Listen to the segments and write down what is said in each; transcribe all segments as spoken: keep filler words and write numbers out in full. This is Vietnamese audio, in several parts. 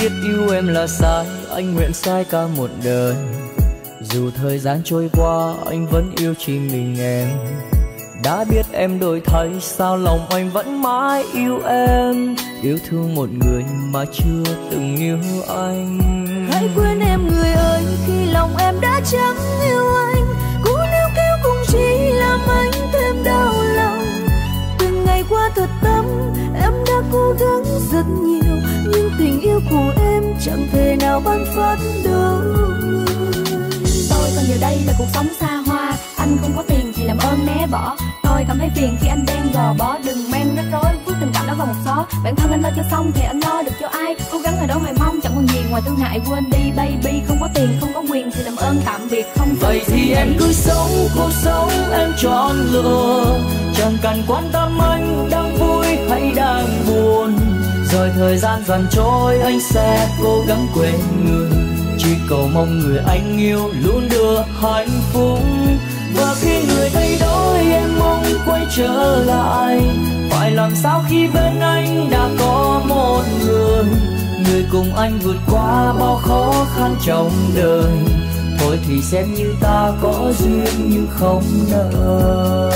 Biết yêu em là sai, anh nguyện sai cả một đời. Dù thời gian trôi qua, anh vẫn yêu chỉ mình em. Đã biết em đổi thay, sao lòng anh vẫn mãi yêu em. Yêu thương một người mà chưa từng yêu anh. Hãy quên em người ơi, khi lòng em đã chẳng yêu anh. Cú níu kéo cũng chỉ làm anh thêm đau lòng. Từng ngày qua thật tâm, em đã cố gắng rất nhiều, nhưng tình yêu của em chẳng thể nào ban phát đâu. Tôi còn giờ đây là cuộc sống xa hoa, anh không có tiền thì làm ơn né bỏ. Tôi cảm thấy phiền khi anh đang gò bó, đừng men rắc rối vứt tình cảm đó vào một xó. Bản thân anh lo cho xong thì anh lo được cho ai? Cố gắng ở đó hoài mong chẳng còn gì ngoài thương hại. Quên đi baby, không có tiền không có quyền thì làm ơn tạm biệt không. Vậy thì em cứ sống cuộc sống em chọn lựa, chẳng cần quan tâm anh đang vui hay đang buồn. Rồi thời gian dần trôi anh sẽ cố gắng quên người, chỉ cầu mong người anh yêu luôn đưa hạnh phúc. Và khi người thay đổi em mong quay trở lại, phải làm sao khi bên anh đã có một người, người cùng anh vượt qua bao khó khăn trong đời. Thôi thì xem như ta có duyên nhưng không nợ.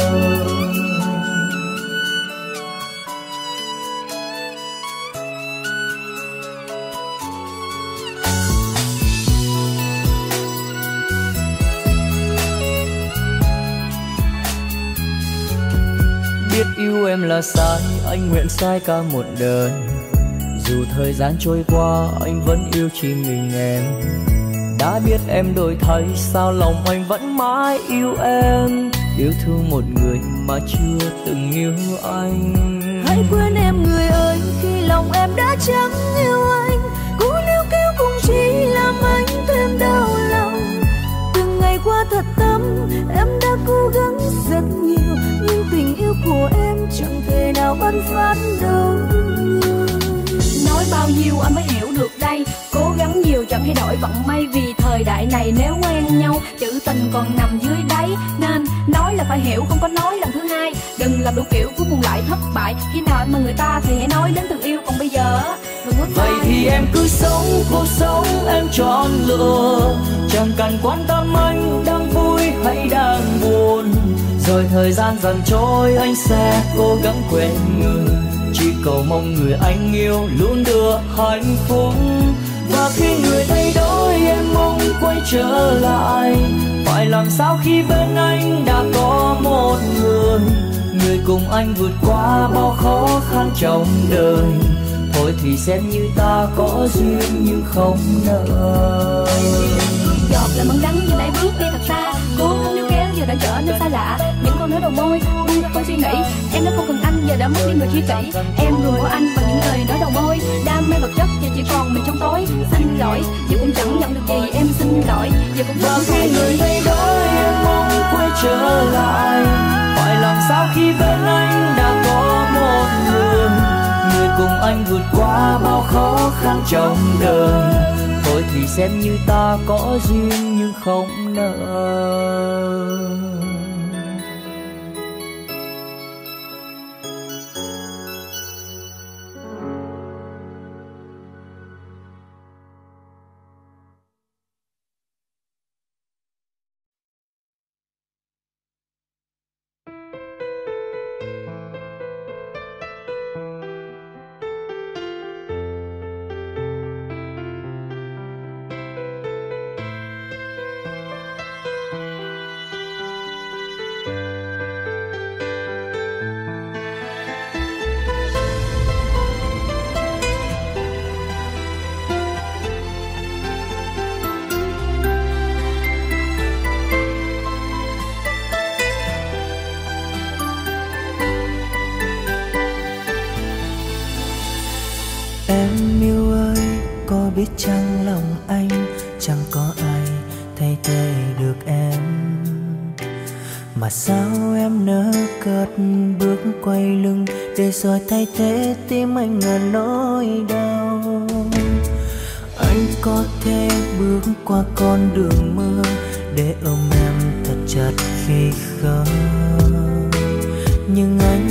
Biết yêu em là sai, anh nguyện sai cả một đời. Dù thời gian trôi qua, anh vẫn yêu chỉ mình em. Đã biết em đổi thay, sao lòng anh vẫn mãi yêu em. Yêu thương một người mà chưa từng yêu anh. Hãy quên em người ơi, khi lòng em đã chẳng yêu anh. Cú níu kéo cũng chỉ làm anh thêm đau lòng. Từng ngày qua thật tâm, em đã cố gắng rất nhiều, nhưng tình yêu của em chẳng thể nào ban phát đâu. Nói bao nhiêu anh mới hiểu được đây, cố gắng nhiều chẳng thay đổi vận may. Vì thời đại này nếu quen nhau, chữ tình còn nằm dưới đáy. Nên nói là phải hiểu, không có nói lần thứ hai. Đừng làm đủ kiểu cuối cùng lại thất bại. Khi nào mà người ta thì hãy nói đến từ yêu, còn bây giờ đừng có. Vậy thì em cứ sống cuộc sống em chọn lựa, chẳng cần quan tâm anh đang vui hay đang buồn. Rồi thời gian dần trôi anh sẽ cố gắng quên người, chỉ cầu mong người anh yêu luôn đưa hạnh phúc. Và khi người thay đổi em mong quay trở lại, phải làm sao khi bên anh đã có một người, người cùng anh vượt qua bao khó khăn trong đời. Thôi thì xem như ta có duyên nhưng không nợ. Giọt là món đắng giờ đây bước đi thật xa, cố gắng níu kéo giờ đã trở nên xa lạ. Những câu nói đầu môi buông ra khỏi suy nghĩ, em đã không cần anh giờ đã mất đi người tri kỷ. Em rồi của anh bằng những lời nói đầu môi, đam mê vật chất giờ chỉ còn mình trong tối. Xin lỗi giờ cũng chẳng nhận được gì, em xin lỗi giờ cũng và khi người thay đổi em mong quay trở lại, phải làm sao khi bên anh đã có một người, người cùng anh vượt qua bao khó khăn trong đời. Thôi thì xem như ta có duyên nhưng không nợ. Biết chăng lòng anh chẳng có ai thay thế được em, mà sao em nỡ cất bước quay lưng để rồi thay thế tim anh ngàn nỗi đau. Anh có thể bước qua con đường mưa để ôm em thật chặt khi khóc, nhưng anh không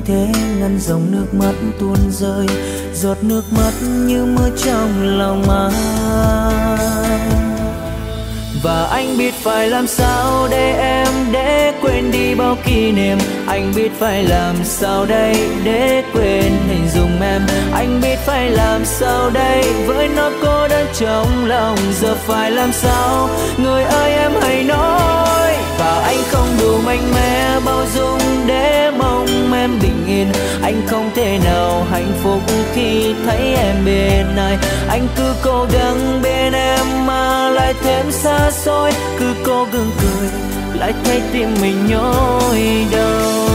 thể ngăn dòng nước mắt tuôn rơi, giọt nước mắt như mưa trong lòng anh. Và anh biết phải làm sao để em để quên đi bao kỷ niệm. Anh biết phải làm sao đây để quên hình dung em. Anh biết phải làm sao đây với nỗi cô đơn trong lòng. Giờ phải làm sao người ơi em hãy nói. Và anh không đủ mạnh mẽ bao dung để mong em bình yên. Anh không thể nào hạnh phúc khi thấy em bên ai. Anh cứ cố gắng bên em mà lại thêm xa xôi. Cứ cố gắng cười lại thấy tim mình nhói đau.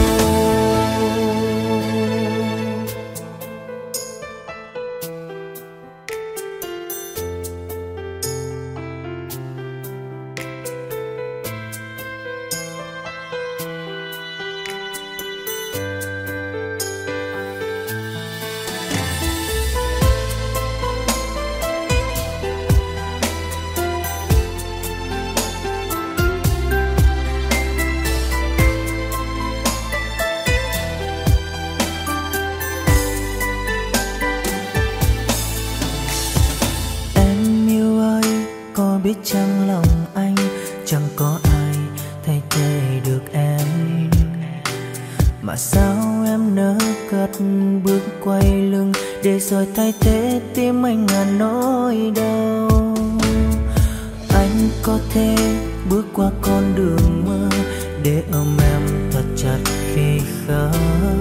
Biết chăng lòng anh chẳng có ai thay thế được em. Mà sao em nỡ cất bước quay lưng để rồi thay thế tim anh ngàn nỗi đau. Anh có thể bước qua con đường mơ để ôm em thật chặt khi khóc,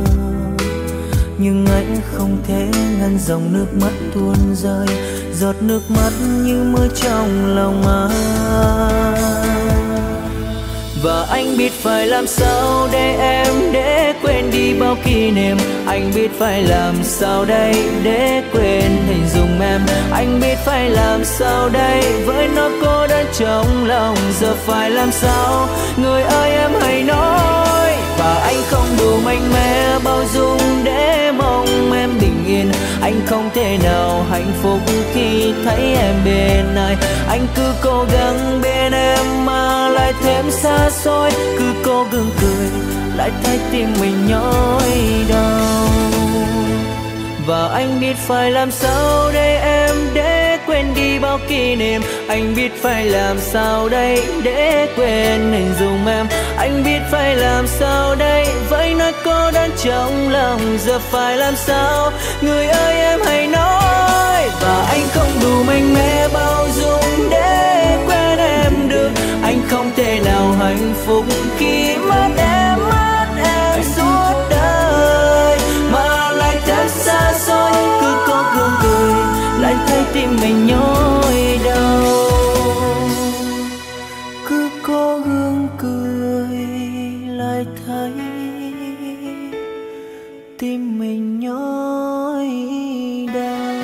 nhưng anh không thể ngăn dòng nước mắt tuôn rơi, giọt nước mắt như mưa trong lòng anh. Và anh biết phải làm sao để em để quên đi bao kỷ niệm. Anh biết phải làm sao đây để quên hình dung em. Anh biết phải làm sao đây với nỗi cô đơn trong lòng. Giờ phải làm sao người ơi em hãy nói. Và anh không đủ mạnh mẽ bao dung để mong em bình yên. Anh không thể nào hạnh phúc khi thấy em bên ai. Anh cứ cố gắng bên em mà lại thêm xa xôi. Cứ cố gắng cười lại thấy tim mình nhói đau. Và anh biết phải làm sao để em để quên đi bao kỷ niệm. Anh biết phải làm sao đây để quên hình dung em. Anh biết phải làm sao đây với nỗi cô đơn trong lòng. Giờ phải làm sao người ơi em hãy nói. Và anh không đủ mạnh mẽ bao dung để quên em được. Anh không thể nào hạnh phúc khi mất em, mất em suốt đời mà lại thêm xa xôi. Cứ cố gắng cười lại thấy tim mình nhói đau. Cứ cố gắng cười lại thấy tim mình nhói đau.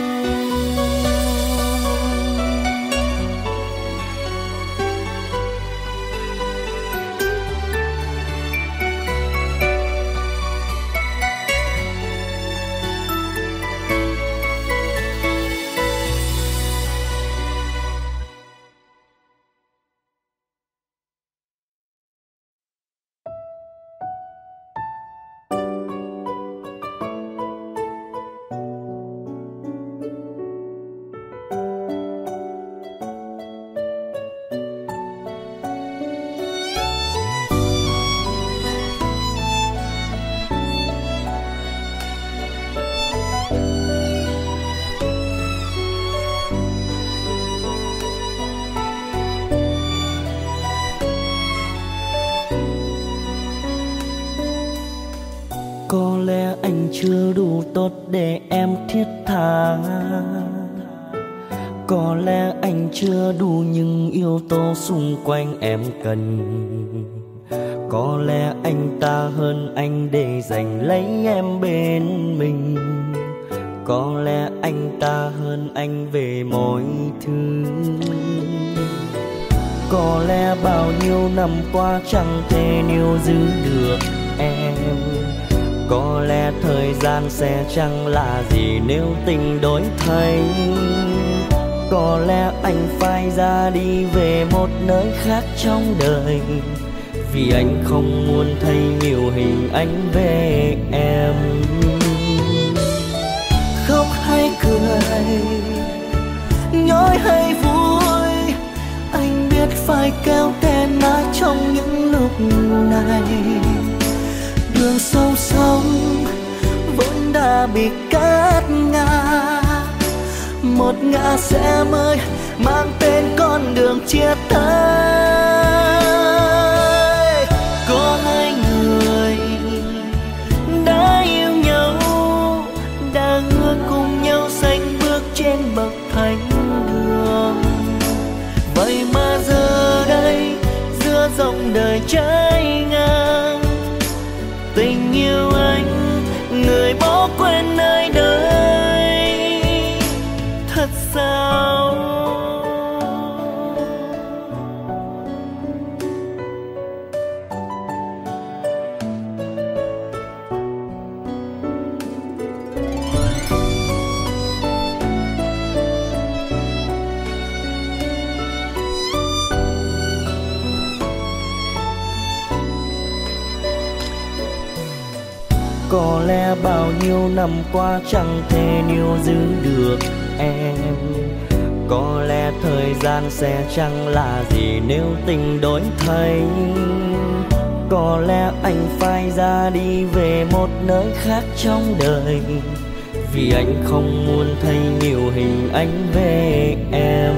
Có lẽ anh chưa đủ tốt để em thiết tha. Có lẽ anh chưa đủ những yếu tố xung quanh em cần. Có lẽ anh ta hơn anh để giành lấy em bên mình. Có lẽ anh ta hơn anh về mọi thứ. Có lẽ bao nhiêu năm qua chẳng thể níu giữ được em. Có lẽ thời gian sẽ chẳng là gì nếu tình đổi thay. Có lẽ anh phải ra đi về một nơi khác trong đời. vì anh không muốn thấy nhiều hình ảnh về em. Khóc hay cười, nhói hay vui, anh biết phải kéo tên ai trong những lúc này. Đường sâu sông vốn đã bị cát ngã, một ngã sẽ mới mang tên con đường chia tay. Có hai người đã yêu nhau, đã hứa cùng nhau sánh bước trên bậc thánh đường. Vậy mà giờ đây giữa dòng đời trái ngang, tình yêu anh người bỏ quên nơi đây. Thật sao? Có lẽ bao nhiêu năm qua chẳng thể níu giữ được em. Có lẽ thời gian sẽ chẳng là gì nếu tình đổi thay. Có lẽ anh phải ra đi về một nơi khác trong đời, vì anh không muốn thấy nhiều hình ảnh về em.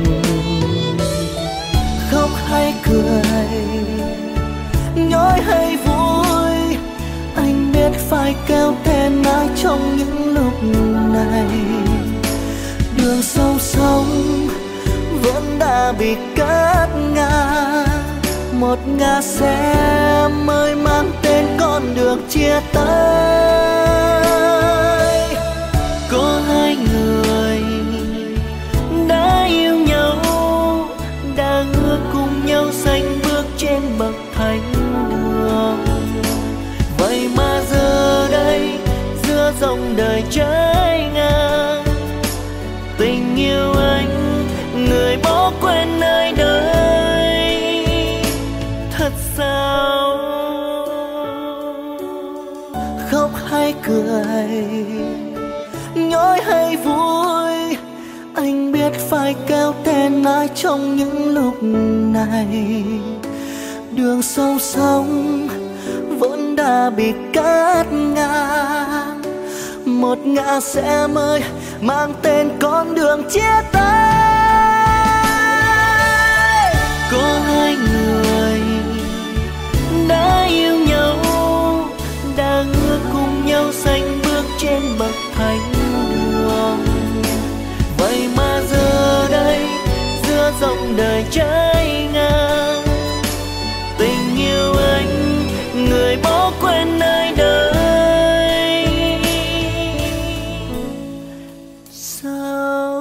Khóc hay cười, nhói hay vui, anh biết phải kéo tên ai trong những lúc này. Đường sâu sông vẫn đã bị cát ngã, một ngã sẽ mới mang tên con đường chia tay. Có hai người đã yêu nhau, đã hứa cùng nhau sánh bước trên bậc thánh đường. Vậy mà giờ đây giữa dòng đời trái ngang, tình yêu anh người bỏ quên nơi đây. Thật sao? Khóc hay cười, nhói hay vui, anh biết phải kéo tên ai trong những lúc này. Đường sâu sông vốn đã bị cát ngang, một ngã sẽ mới mang tên con đường chia tay. Có hai người đã yêu nhau, đã hứa cùng nhau sánh bước trên bậc thánh đường. Vậy mà giờ đây giữa dòng đời trái ngang, tình yêu anh người bỏ quên nơi đây. Sao?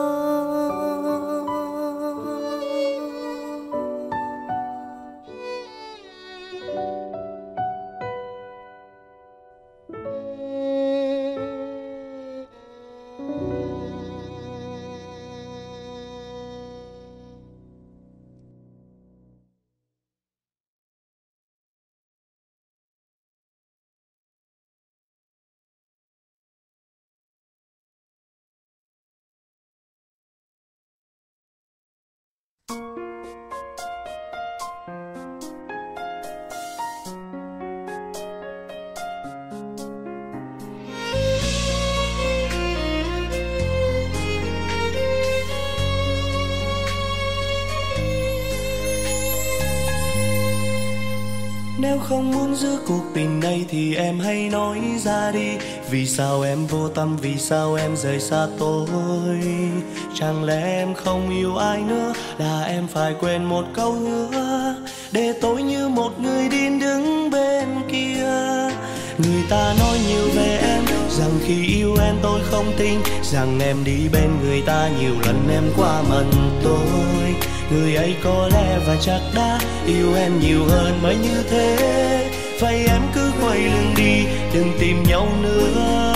Nếu không muốn giữ cuộc tình này thì em hãy nói ra đi. Vì sao em vô tâm, vì sao em rời xa tôi? Chẳng lẽ em không yêu ai nữa, là em phải quên một câu hứa, để tôi như một người điên đứng bên kia. Người ta nói nhiều về em, rằng khi yêu em tôi không tin, rằng em đi bên người ta nhiều lần em qua mần tôi. Người ấy có lẽ và chắc đã yêu em nhiều hơn mới như thế. Vậy em cứ quay lưng đi, đừng tìm nhau nữa.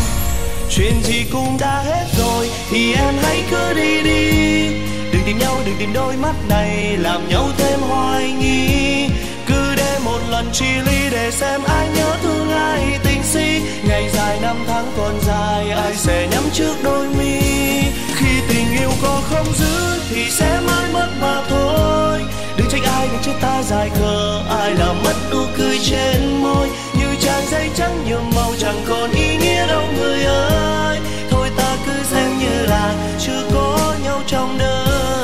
Chuyện gì cũng đã hết rồi thì em hãy cứ đi đi. Đừng tìm nhau, đừng đừng tìm đôi mắt này làm nhau thêm hoài nghi. Cứ để một lần chia ly để xem ai nhớ thương ai tình si. Ngày dài năm tháng còn dài, ai sẽ nhắm trước đôi mi. Khi tình yêu có không giữ thì sẽ mãi mất mà thôi. Đừng trách ai, đừng trách ta dài khờ. Ai làm mất nụ cười trên môi. Như trang giấy trắng nhuộm màu chẳng còn ý nghĩa đâu người ơi. Thôi ta cứ xem như là chưa có nhau trong đời.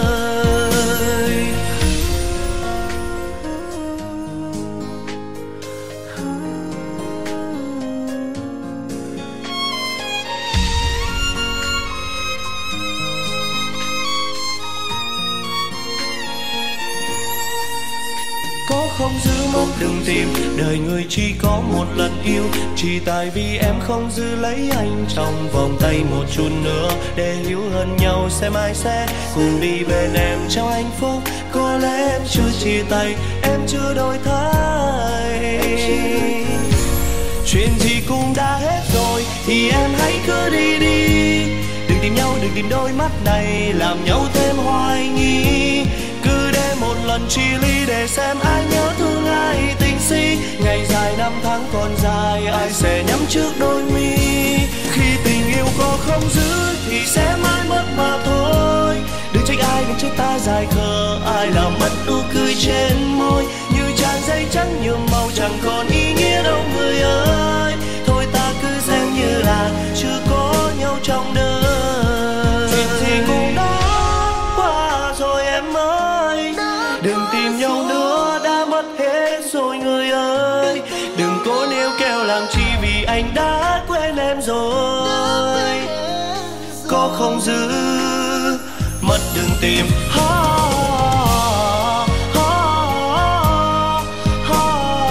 Có không giữ mất đừng tìm, đời người chỉ có một lần yêu. Chỉ tại vì em không giữ lấy anh trong vòng tay một chút nữa. Để hiểu hơn nhau xem ai sẽ cùng đi bên em trong hạnh phúc. Có lẽ em chưa chia tay, em chưa đổi thay. Chuyện gì cũng đã hết rồi thì em hãy cứ đi đi. Đừng tìm nhau, đừng tìm đôi mắt này làm nhau thêm hoài nghi. Cứ để một lần chia ly để xem ai nhớ thương ai tình si. Ngày dài năm tháng còn dài, ai sẽ nhắm trước đôi mi. Khi tình yêu có không giữ thì sẽ mãi mất mà thôi. Đừng trách ai, đừng trách ta dài khờ. Ai làm mất nụ cười trên môi. Như trang giấy trắng nhuộm màu chẳng còn ý nghĩa đâu người ơi. Thôi ta cứ xem như là chưa có nhau trong đời. Chuyện gì cũng đã qua rồi em ơi. Đừng tìm nhau nữa, đã mất hết rồi người ơi. Đừng có níu kéo làm chi vì anh đã quên em rồi. Có không giữ mất đừng tìm. Ha, ha, ha.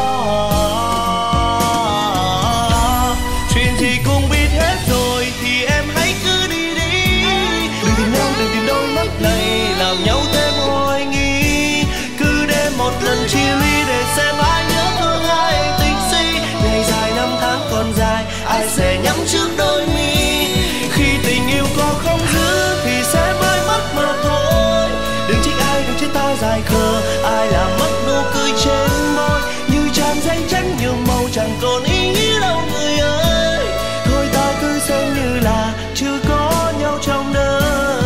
Chuyện gì cũng biết hết rồi thì em hãy cứ đi đi. Đừng tìm nhau, đừng tìm đôi mắt này làm nhau thêm hoài nghi. Cứ để một lần chia ly để xem ai nhớ thương ai tình si. Ngày dài năm tháng còn dài, ai sẽ nhắm trước đôi mi. Khi tình yêu có không giữ thì sẽ mãi mất mà thôi. Đừng trách ai, đừng trách ta dài khờ. Ai làm mất nụ cười trên môi. Như trang giấy trắng nhuộm màu chẳng còn ý nghĩa đâu người ơi. Thôi ta cứ xem như là chưa có nhau trong đời.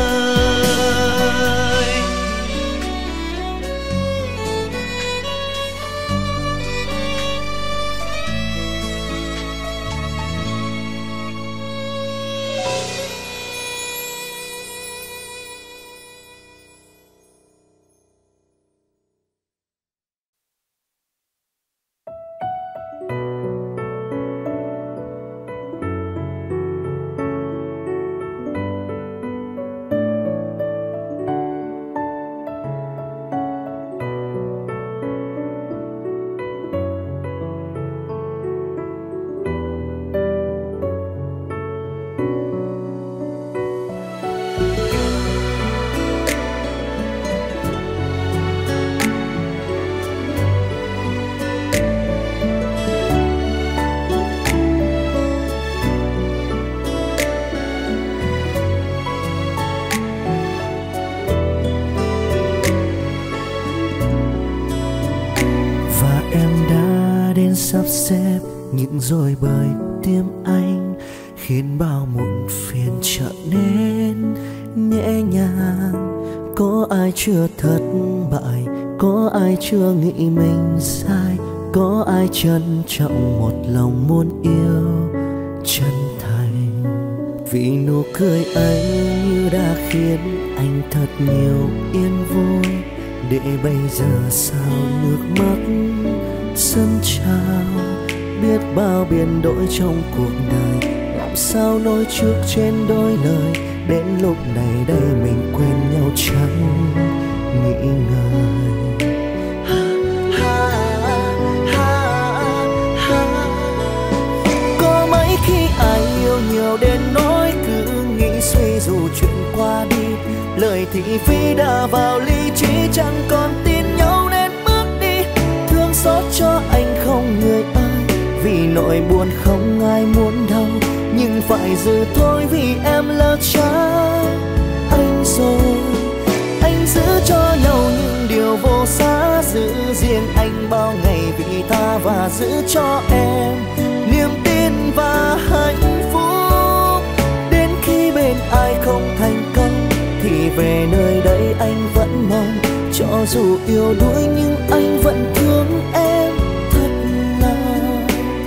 Sắp xếp những rồi bởi tim anh, khiến bao muộn phiền trở nên nhẹ nhàng. Có ai chưa thất bại, có ai chưa nghĩ mình sai, có ai trân trọng một lòng muốn yêu chân thành. Vì nụ cười ấy như đã khiến anh thật nhiều yên vui. Để bây giờ sao nước mắt dâng trào. Biết bao biến đổi trong cuộc đời, làm sao nói trước trên đôi lời. Đến lúc này đây mình quên nhau chẳng nghĩ ngợi. Có mấy khi ai yêu nhiều đến nỗi cứ nghĩ suy dù chuyện qua đi. Lời thị phi đã vào lý trí, chẳng còn tin nhau nên bước đi. Thương xót cho anh không người ơi, vì nỗi buồn không ai muốn đâu. Nhưng phải giữ thôi vì em lỡ cha anh rồi. Anh giữ cho vị tha và giữ cho em niềm tin và hạnh phúc. Đến khi bên ai không thành công thì về nơi đây anh vẫn mong, cho dù yêu đuối nhưng anh vẫn thương em thật lòng.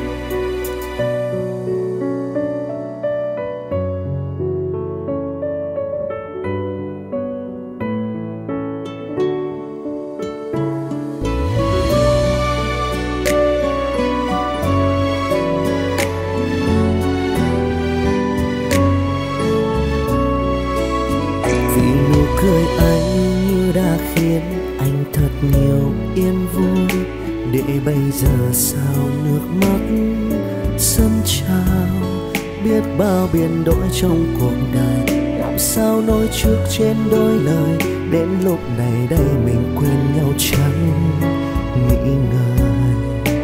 Vì nụ cười anh như đã khiến anh thật nhiều yên vui, để bây giờ sao nước mắt sân trào. Biết bao biến đổi trong cuộc đời, làm sao nói trước trên đôi lời. Đến lúc này đây mình quên nhau chẳng nghĩ ngợi.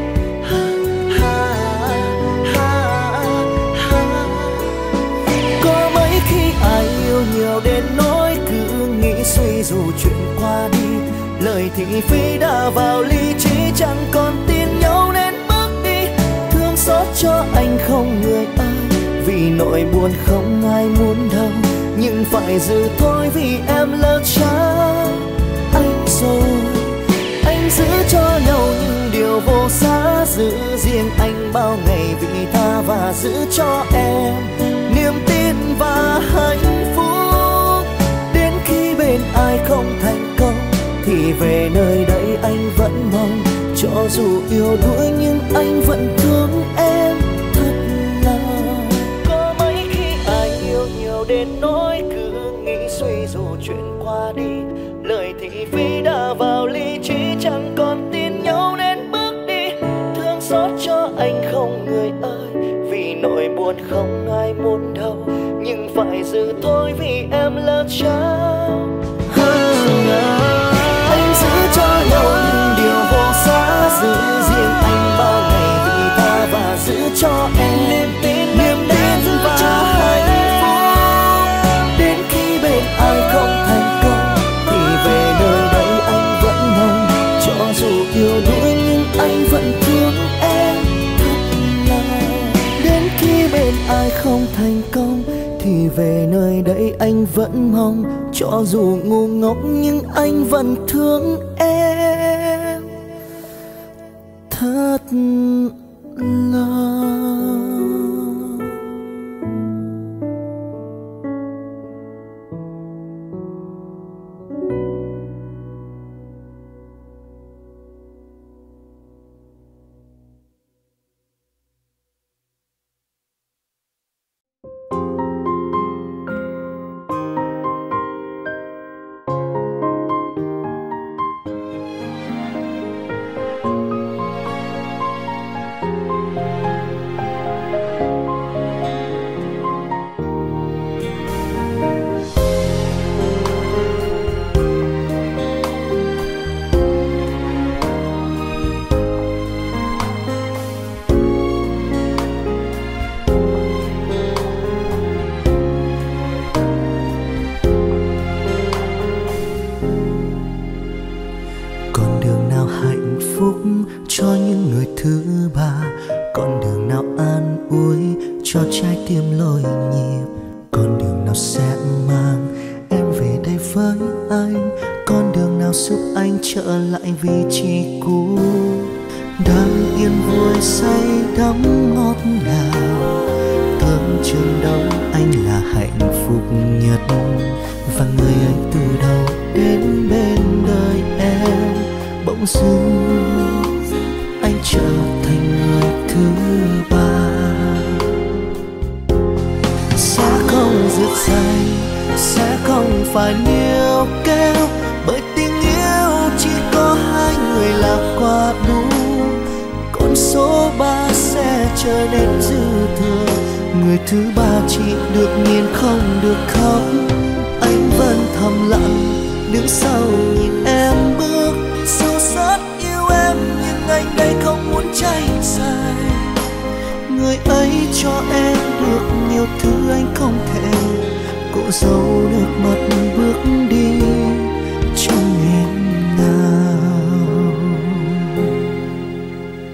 Có mấy khi ai yêu nhiều đến nỗi cứ nghĩ suy dù chuyện qua đi, lời thị phi đã vào lý trí, chẳng còn tin nhau nên bước đi. Thương xót cho anh không người ơi, vì nỗi buồn không ai muốn đâu, nhưng phải giữ thôi vì em lỡ trao anh rồi. Anh giữ cho nhau những điều vô giá, giữ riêng anh bao ngày vị tha và giữ cho em niềm tin và hạnh phúc. Đến khi bên ai không thành công thì về nơi đây anh vẫn mong, cho dù yêu đuối nhưng anh vẫn thương em thật lòng. Có mấy khi ai yêu nhiều đến nỗi cứ nghĩ suy dù chuyện qua đi, lời thị phi đã vào lý trí, chẳng còn tin nhau nên bước đi. Thương xót cho anh không người ơi, vì nỗi buồn không ai muốn đâu, nhưng phải giữ thôi vì em lỡ trao. Anh giữ cho nhau những điều vô giá, giữ riêng anh bao ngày vị tha và giữ cho em niềm tin và hạnh phúc. Đến khi bên ai không thành công thì về nơi đây anh vẫn mong, cho dù yêu đuối nhưng anh vẫn thương em thật lòng. Đến khi bên ai không thành công thì về nơi đây anh vẫn mong, cho dù ngu ngốc nhưng anh vẫn thương em thật lòng. Cho những người thứ ba, con đường nào an ủi cho trái tim lôi nhịp, con đường nào sẽ mang em về đây với anh, con đường nào giúp anh trở lại vị trí cũ. Đang yên vui say đắm ngọt ngào, thơm trường đâu anh là hạnh phúc nhất, và người anh từ đầu đến bên đời em bỗng dưng anh trở thành người thứ ba. Sẽ không rực rây, sẽ không phải níu kéo, bởi tình yêu chỉ có hai người là quá đủ. Con số ba sẽ trở nên dư thừa, người thứ ba chỉ được nhìn không được khóc. Anh vẫn thầm lặng đứng sau nhìn em bước, sâu sát yêu em nhưng anh đây không muốn cháy dài. Người ấy cho em được nhiều thứ anh không thể, cô dâu nước mắt bước đi trong nghẹn ngào.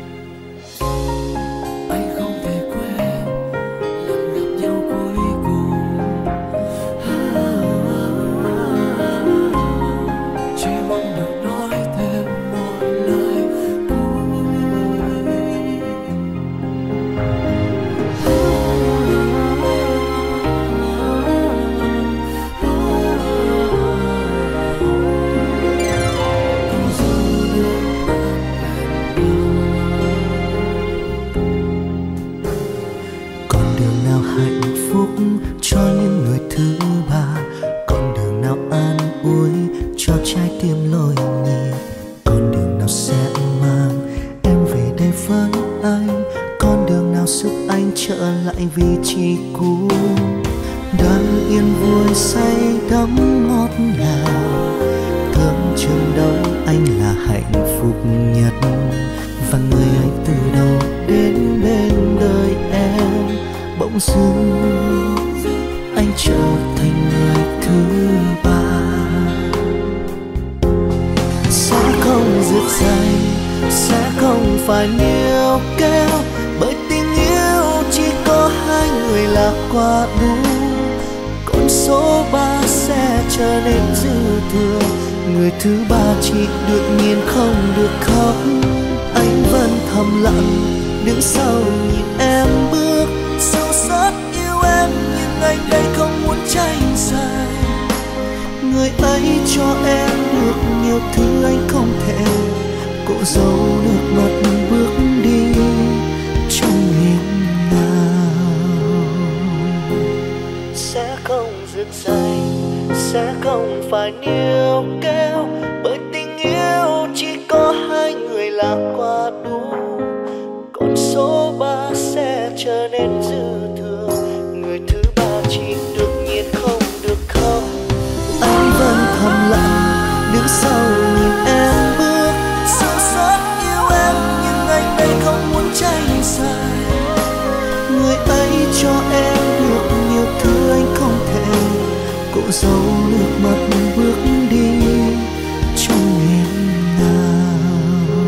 hạnh phúc cho những người thứ ba, con đường nào an ủi cho trái tim lỗi nhịp, con đường nào sẽ mang em về đây với anh, con đường nào giúp anh trở lại vị trí cũ. Đang yên vui say đắm ngọt ngào, tưởng chừng đâu anh là hạnh phúc nhất, và người ấy từ đầu đến bên đời em, bỗng dưng anh trở thành người thứ ba. Sẽ không dứt dây, sẽ không phải níu kéo, bởi tình yêu chỉ có hai người là quá đủ. Con số ba sẽ trở nên dư thừa, người thứ ba chỉ được nhìn không được khóc. Anh vẫn thầm lặng đứng sau nhìn em bước, sâu sắc yêu em nhưng anh đây không muốn tranh giành. Người ấy cho em được nhiều thứ anh không thể, cô dâu nước mắt bước đi trong nghẹn ngào. Sẽ không dứt dây, sẽ không phải níu kéo, bởi tình yêu chỉ có hai người là quá đủ. Con số ba sẽ trở nên dư thừa, người thứ ba chỉ được nhìn không được khóc. Anh vẫn thầm lặng đứng sau nhìn em bước, sâu sắc yêu em nhưng anh đây không muốn tranh giành. Người ấy cho em được nhiều thứ anh không thể, cô dâu nước mắt bước đi trong nghẹn ngào.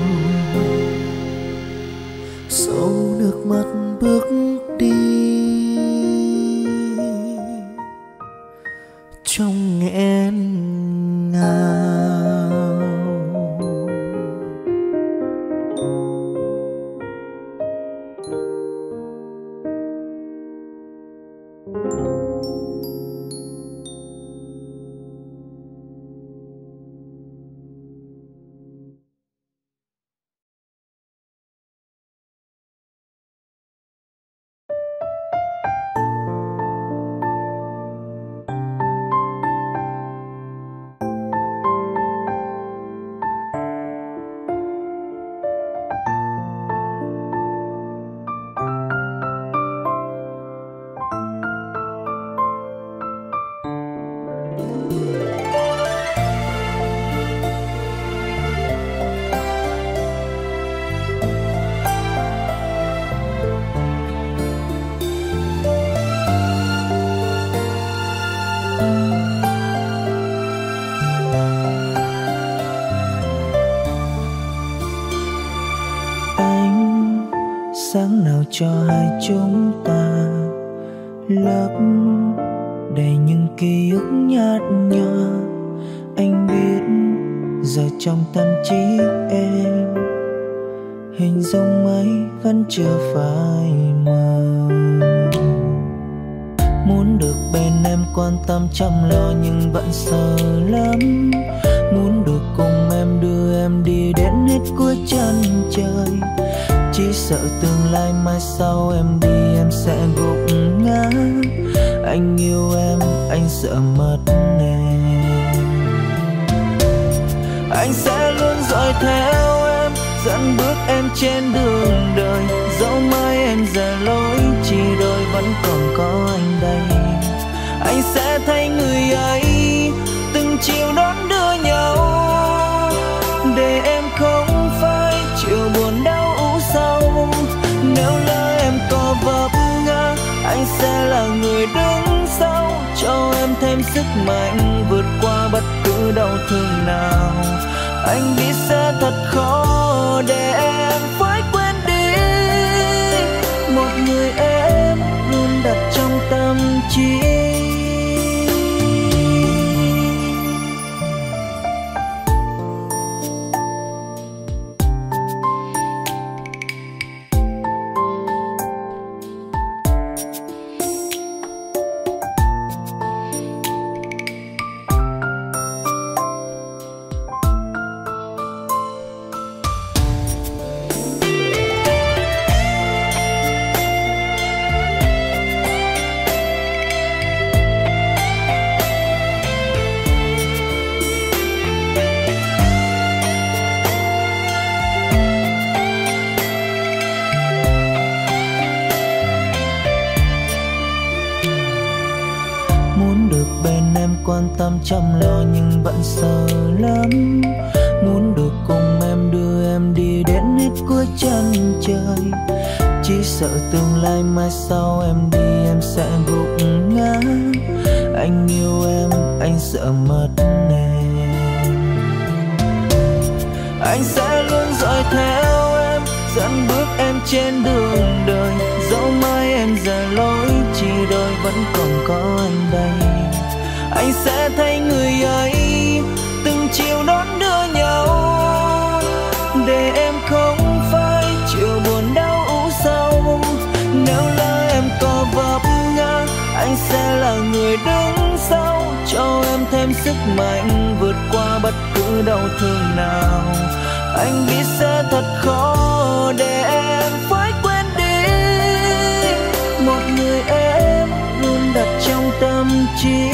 Dâu nước mắt bước đi trong nghẹn ngào. Sáng nào cho hai chúng ta lấp đầy những ký ức nhạt nhòa. Anh biết giờ trong tâm trí em hình dung ấy vẫn chưa phai mờ. Muốn được bên em quan tâm chăm lo nhưng vẫn sợ lắm. Muốn được cùng em đưa em đi đến hết cuối chân trời. Chỉ sợ tương lai mai sau em đi em sẽ gục ngã. Anh yêu em, anh sợ mất em. Anh sẽ luôn dõi theo em, dẫn bước em trên đường đời. Dẫu mai em giờ lối chỉ đôi vẫn còn có anh đây. Anh sẽ thấy người ấy từng chiều đón đưa nhau, để em không phải chịu buồn đau u sầu. Nếu lỡ em có vấp ngã, anh sẽ là người đứng sau, cho em thêm sức mạnh vượt qua bất cứ đau thương nào. Anh biết sẽ thật khó để em phải quên đi một người em luôn đặt trong tâm trí. quan tâm chăm lo nhưng vẫn sợ lắm. Muốn được cùng em đưa em đi đến hết cuối chân trời, chỉ sợ tương lai mai sau em đi em sẽ gục ngã. Anh yêu em, anh sợ mất em. Anh sẽ luôn dõi theo em, dẫn bước em trên đường đời. Dẫu mai em giờ lối chỉ đôi vẫn còn có anh đây. Anh sẽ thấy người ấy từng chiều đón đưa nhau, để em không phải chịu buồn đau ủ sầu. Nếu lỡ em có vấp ngã, anh sẽ là người đứng sau, cho em thêm sức mạnh vượt qua bất cứ đau thương nào. Anh biết sẽ thật khó để em phải quên đi một người em luôn đặt trong tâm trí.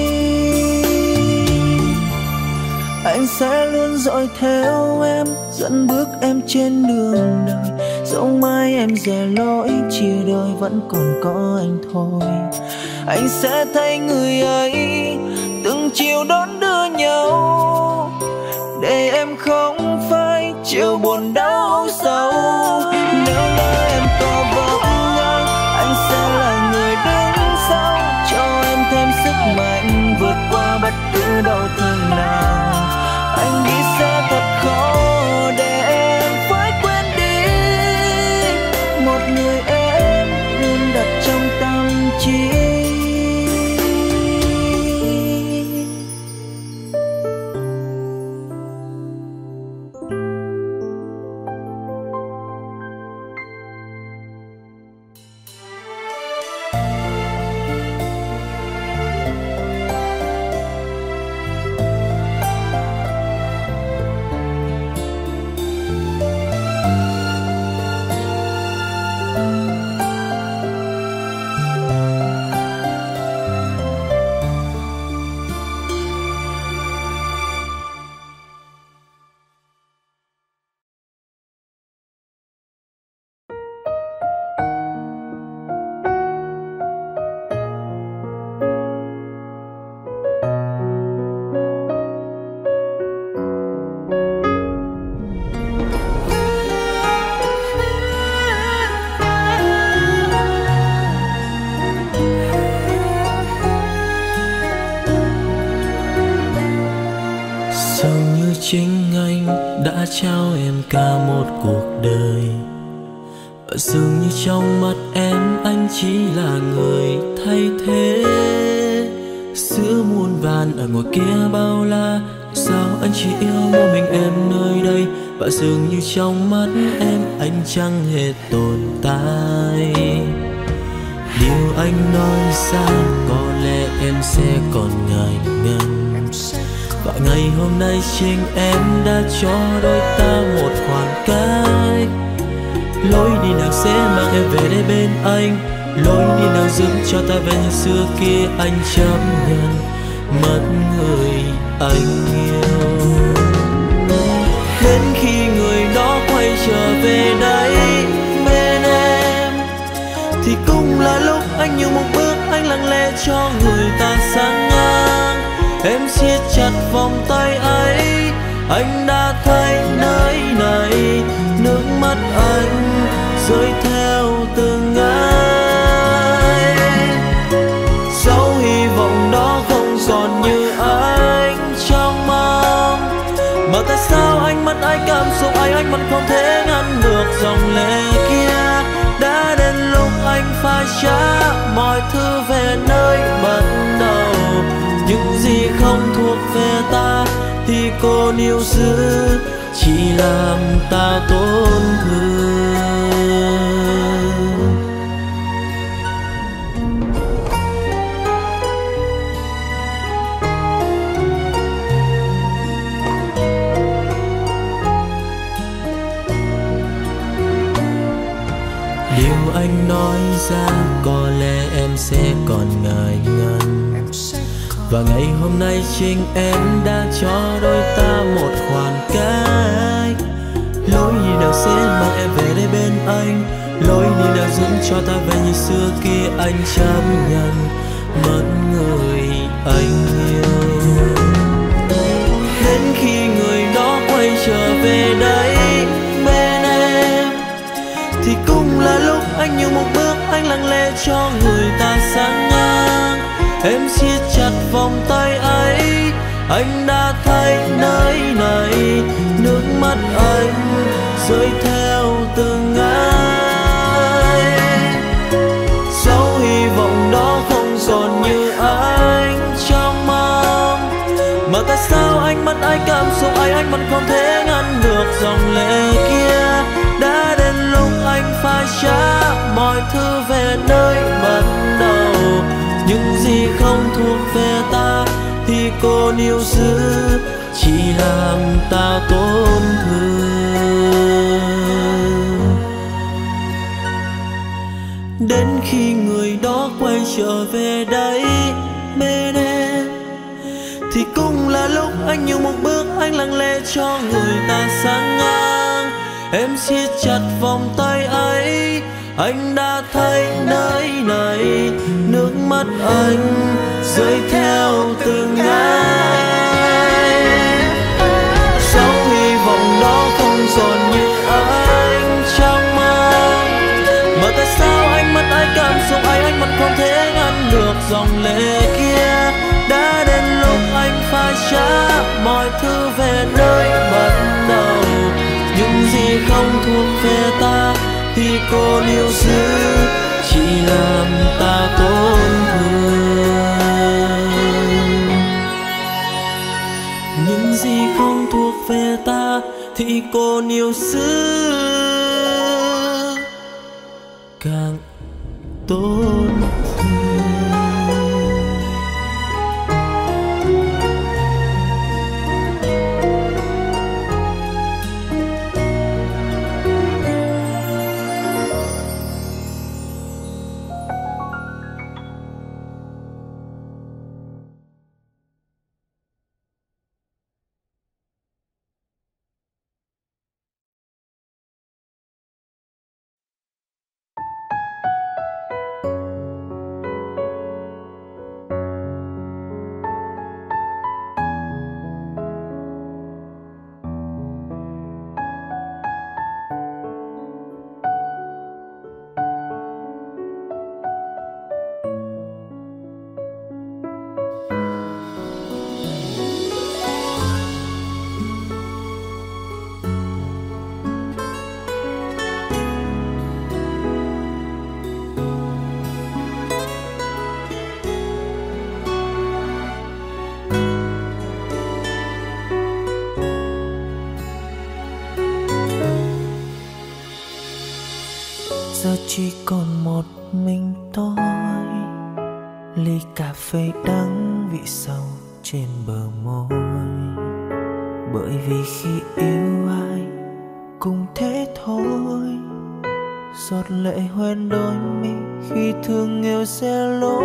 Anh sẽ luôn dõi theo em, dẫn bước em trên đường đời. Dẫu mai em rời lối chia đôi vẫn còn có anh thôi. Anh sẽ thấy người ấy từng chiều đón đưa nhau, để em không phải chịu buồn đau sâu. Nếu lỡ em có vấp ngã, anh sẽ là người đứng sau, cho em thêm sức mạnh vượt qua bất cứ đau thương nào. Anh biết sẽ thật khó để em phải quên đi một người em luôn đặt trong tâm trí. Chính anh đã trao em cả một cuộc đời, và dường như trong mắt em anh chỉ là người thay thế. Giữa muôn vàn ở ngoài kia bao la, sao anh chỉ yêu một mình em nơi đây, và dường như trong mắt em anh chẳng hề tồn tại. Điều anh nói ra có lẽ em sẽ còn ngại ngần, và ngày hôm nay chính em đã cho đôi ta một khoảng cách. Lối đi nào sẽ mang em về đây bên anh, lối đi nào giúp cho ta về như xưa kia. Anh chấp nhận mất người anh yêu, đến khi người đó quay trở về đây bên em, thì cũng là lúc anh nhường một bước, anh lặng lẽ cho người ta sang ngang. Em siết chặt vòng tay ấy, anh đã thấy nơi này nước mắt anh rơi theo từng ngày. Dẫu hy vọng đó không còn như anh trong mong, mà tại sao anh mất ai cảm xúc ấy, anh vẫn không thể ngăn được dòng lệ kia. Đã đến lúc anh phải trả mọi thứ về nơi ban đầu, những gì không thuộc về ta thì cô níu giữ, chỉ làm ta tổn thương. Điều anh nói ra có lẽ em sẽ còn ngại ngần, và ngày hôm nay chính em đã cho đôi ta một khoảng cách. Lối đi nào sẽ mang em về đây bên anh, lối đi nào dẫn cho ta về như xưa kia. Anh chấp nhận mất người anh yêu. Đến khi người đó quay trở về đây bên em thì cũng là lúc anh nhường một bước, anh lặng lẽ cho người ta sang ngang. Em siết chặt vòng tay ấy, anh đã thấy nơi này nước mắt anh rơi theo từng ngày. Dẫu hy vọng đó không còn như anh trong mong, mà tại sao anh mất ai cảm xúc ấy, anh vẫn không thể ngăn được dòng lệ kia. Đã đến lúc anh phải trả mọi thứ về nơi bắt đầu. Những gì không thuộc về ta thì cô níu giữ, chỉ làm ta tổn thương. Đến khi người đó quay trở về đây bên em thì cũng là lúc anh nhường một bước, anh lặng lẽ cho người ta sang ngang. Em siết chặt vòng tay ấy, anh đã thấy nơi này nước mắt anh rơi theo từng ngày. Dẫu hy vọng đó không còn như anh trong mong, mà tại sao anh mất ai cảm xúc ấy, anh vẫn không thể ngăn được dòng lệ kia. Đã đến lúc anh phải trả mọi thứ về nơi bắt đầu. Những gì không thuộc về ta thì cô níu giữ, chỉ làm ta tổn thương. Những gì không thuộc về ta thì cô níu giữ, càng tổn thương. Giờ chỉ còn một mình tôi, ly cà phê đắng vị sầu trên bờ môi. Bởi vì khi yêu ai cũng thế thôi, giọt lệ hoen đôi mi khi thương yêu sẽ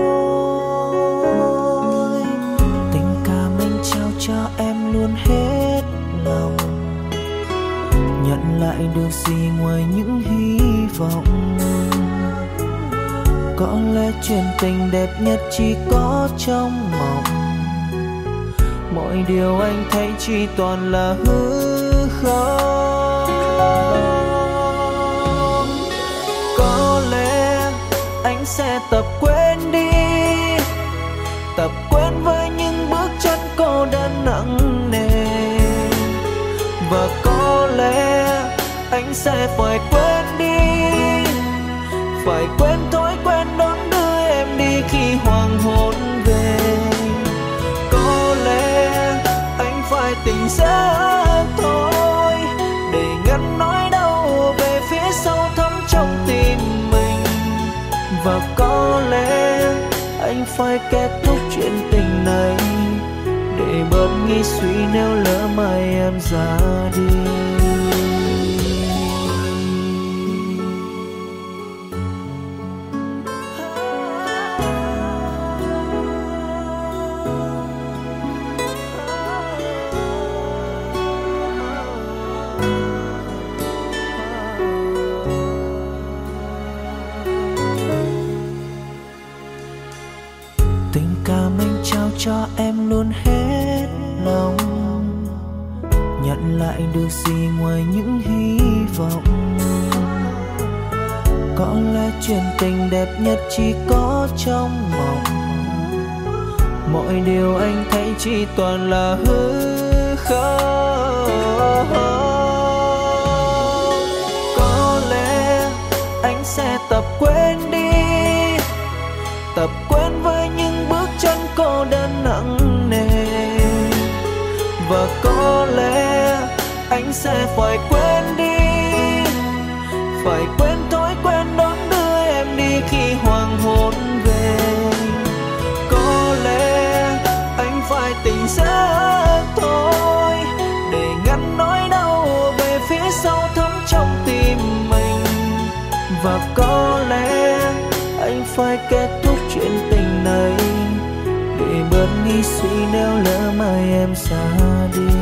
lối. Tình cảm anh trao cho em luôn hết lòng, nhận lại được gì ngoài những hy vọng. Có lẽ chuyện tình đẹp nhất chỉ có trong mộng, mọi điều anh thấy chỉ toàn là hư không. Có lẽ anh sẽ tập quên đi, tập quên với những bước chân cô đơn nặng nề. Và có lẽ anh sẽ phải quên đi, phải quên thói quen đón đưa em đi khi hoàng hôn về. Có lẽ anh phải tỉnh giấc thôi, để ngăn nỗi đau về phía sâu thẳm trong tim mình. Và có lẽ anh phải kết thúc chuyện tình này, để bớt nghĩ suy nếu lỡ mai em ra đi. Tình cảm anh trao cho em luôn hết lòng, nhận lại được gì ngoài những hy vọng. Có lẽ chuyện tình đẹp nhất chỉ có trong mộng, mọi điều anh thấy chỉ toàn là hư không. Có lẽ anh sẽ tập quên đi, tập quên với những bước chân cô đơn nặng nề. Và có lẽ anh sẽ phải quên đi, phải quên thói quen đón đưa em đi khi hoàng hôn về. Có lẽ anh phải tỉnh giấc thôi, để ngăn nỗi đau về phía sau thấm trong tim mình. Và có lẽ anh phải kết thúc chuyện tình này, để bớt nghĩ suy nếu lỡ mai em xa đi.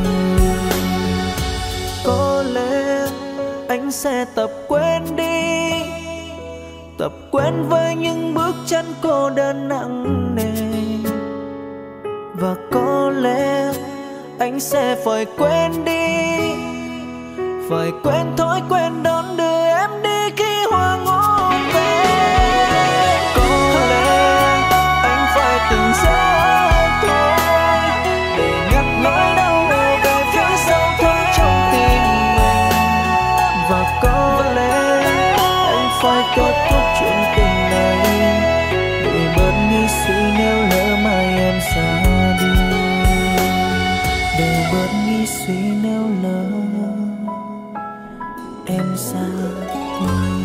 Có lẽ anh sẽ tập quên đi, tập quên với những bước chân cô đơn nặng nề. Và có lẽ anh sẽ phải quên đi, phải quên thói quen đón đưa em đi khi hoàng hôn về. Có lẽ anh phải từng giấc thôi, để ngăn nỗi đau về phía sau thấm trong tim mình. Và có lẽ anh phải kết thúc chuyện tình này, để bớt nghĩ suy nếu lỡ mai em xa đi, để bớt nghĩ suy nếu lỡ em xa đi.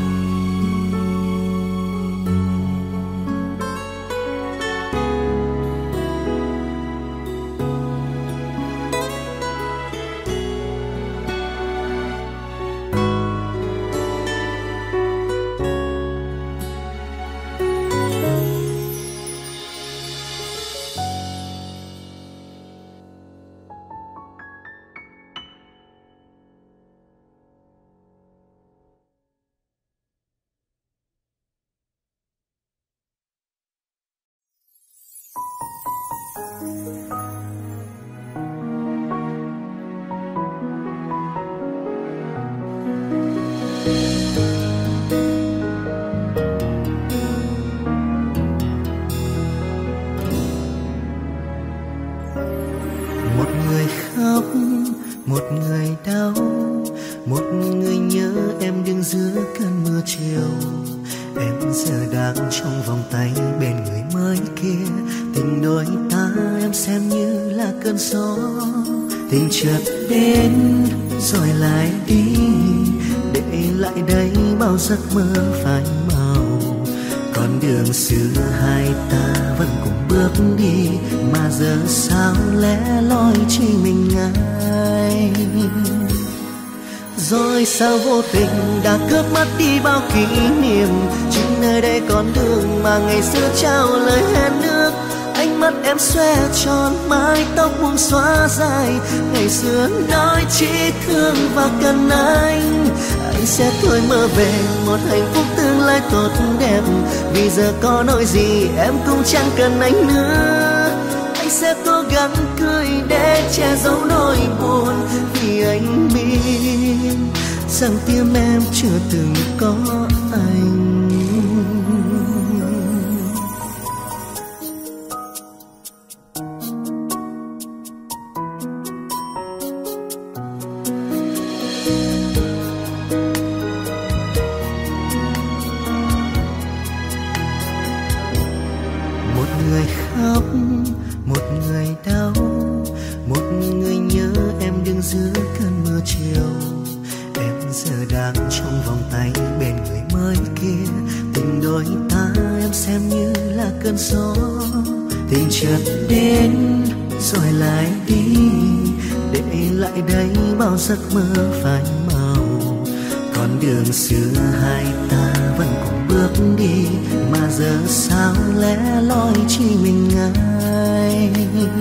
Một người khóc, một người đau, một người nhớ em đứng giữa cơn mưa chiều. Em giờ đang trong vòng tay bên người mới kia, tình đôi ta em xem như là cơn gió. Tình chợt đến rồi lại đi, để lại đây bao giấc mơ phai màu. Con đường xưa hai ta vẫn cùng bước đi, mà giờ sao lẻ loi chỉ mình ai. Rồi sao vô tình đã cướp mất đi bao kỷ niệm, chính nơi đây con đường mà ngày xưa trao lời hẹn nước. Ánh mắt em xoe tròn, mái tóc buông xóa dài, ngày xưa nói chỉ thương và cần anh. Anh sẽ thôi mơ về một hạnh phúc tương lai tốt đẹp, vì giờ có nói gì em cũng chẳng cần anh nữa. Anh sẽ cố gắng cười để che giấu nỗi buồn, vì anh biết rằng tim em chưa từng có anh. Tình chợt đến rồi lại đi, để lại đây bao giấc mơ phai màu. Con đường xưa hai ta vẫn cùng bước đi, mà giờ sao lẻ loi chỉ mình ai.